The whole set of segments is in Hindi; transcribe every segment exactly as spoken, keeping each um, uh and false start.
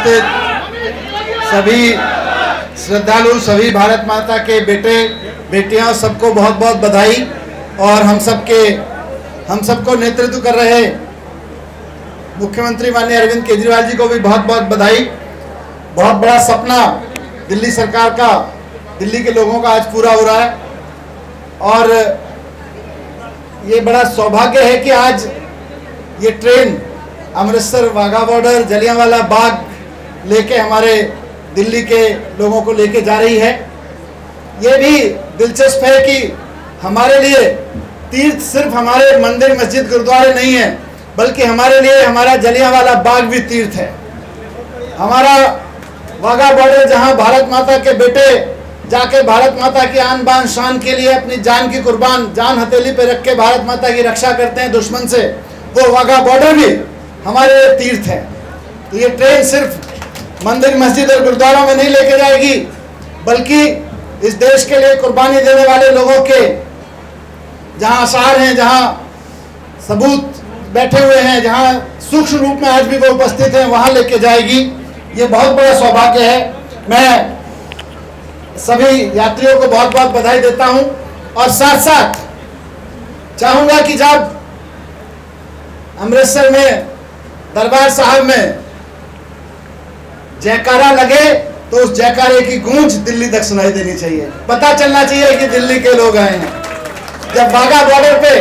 उपस्थित सभी श्रद्धालु, सभी भारत माता के बेटे बेटियां, सबको बहुत बहुत बधाई। और हम सबके हम सबको नेतृत्व कर रहे मुख्यमंत्री माननीय अरविंद केजरीवाल जी को भी बहुत बहुत बधाई। बहुत बड़ा सपना दिल्ली सरकार का, दिल्ली के लोगों का आज पूरा हो रहा है और ये बड़ा सौभाग्य है कि आज ये ट्रेन अमृतसर वाघा बॉर्डर जलियांवाला बाग लेके हमारे दिल्ली के लोगों को लेके जा रही है। ये भी दिलचस्प है कि हमारे लिए तीर्थ सिर्फ हमारे मंदिर मस्जिद गुरुद्वारे नहीं है, बल्कि हमारे लिए हमारा जलियांवाला बाग भी तीर्थ है। हमारा वाघा बॉर्डर जहां भारत माता के बेटे जाके भारत माता की आन बान शान के लिए अपनी जान की कुर्बान, जान हथेली पे रख के भारत माता की रक्षा करते हैं दुश्मन से, वो वाघा बॉर्डर भी हमारे लिए तीर्थ है। तो ये ट्रेन सिर्फ मंदिर मस्जिद और गुरुद्वारों में नहीं लेके जाएगी, बल्कि इस देश के लिए कुर्बानी देने वाले लोगों के जहां आसार हैं, जहां सबूत बैठे हुए हैं, जहां सूक्ष्म रूप में आज भी वो उपस्थित हैं, वहां लेके जाएगी। ये बहुत बड़ा सौभाग्य है। मैं सभी यात्रियों को बहुत बहुत बधाई देता हूं और साथ साथ चाहूंगा कि जब अमृतसर में दरबार साहब में जयकारा लगे तो उस जयकारे की गूंज दिल्ली तक सुनाई देनी चाहिए, पता चलना चाहिए कि दिल्ली के लोग आए हैं। जब वाघा बॉर्डर पे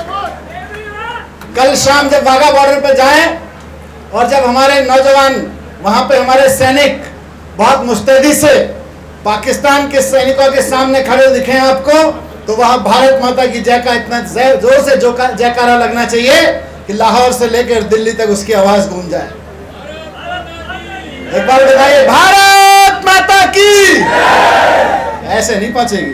कल शाम जब वाघा बॉर्डर पे जाएं और जब हमारे नौजवान वहां पे हमारे सैनिक बहुत मुस्तैदी से पाकिस्तान के सैनिकों के सामने खड़े दिखे आपको, तो वहां भारत माता की जय का इतना जोर से जयकारा लगना चाहिए कि लाहौर से लेकर दिल्ली तक उसकी आवाज गूंज जाए। एक बार बताइए, भारत माता की। ऐसे नहीं पहुंचेगी।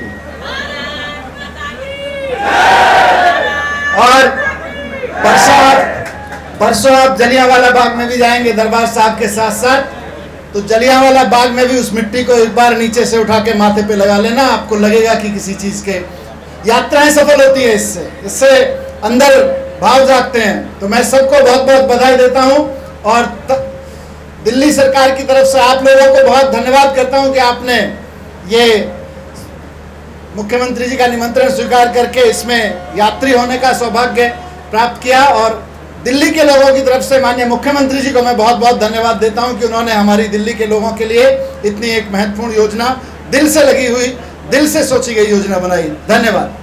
और परसों आप परसों आप जलियांवाला बाग में भी जाएंगे दरबार साहब के साथ साथ, तो जलियांवाला बाग में भी उस मिट्टी को एक बार नीचे से उठा के माथे पे लगा लेना, आपको लगेगा कि किसी चीज के यात्राएं सफल होती है। इससे इससे अंदर भाव जागते हैं। तो मैं सबको बहुत बहुत बधाई देता हूं और दिल्ली सरकार की तरफ से आप लोगों को बहुत धन्यवाद करता हूं कि आपने ये मुख्यमंत्री जी का निमंत्रण स्वीकार करके इसमें यात्री होने का सौभाग्य प्राप्त किया। और दिल्ली के लोगों की तरफ से माननीय मुख्यमंत्री जी को मैं बहुत बहुत धन्यवाद देता हूं कि उन्होंने हमारी दिल्ली के लोगों के लिए इतनी एक महत्वपूर्ण योजना, दिल से लगी हुई, दिल से सोची गई योजना बनाई। धन्यवाद।